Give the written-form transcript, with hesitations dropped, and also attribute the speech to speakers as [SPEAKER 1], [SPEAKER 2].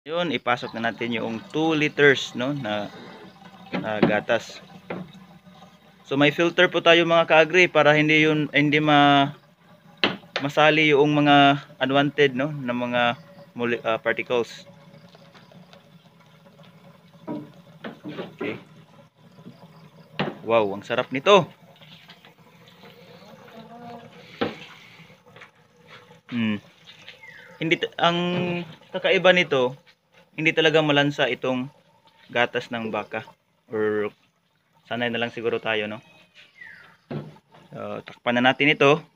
[SPEAKER 1] Yun, ipasok na natin yung 2 liters no na gatas. So may filter po tayo mga ka-agri para hindi masali yung mga unwanted no na mga particles. Okay. Wow, ang sarap nito. Ang kakaiba nito, hindi talaga malansa itong gatas ng baka, or sanay na lang siguro tayo no. Takpan na natin ito.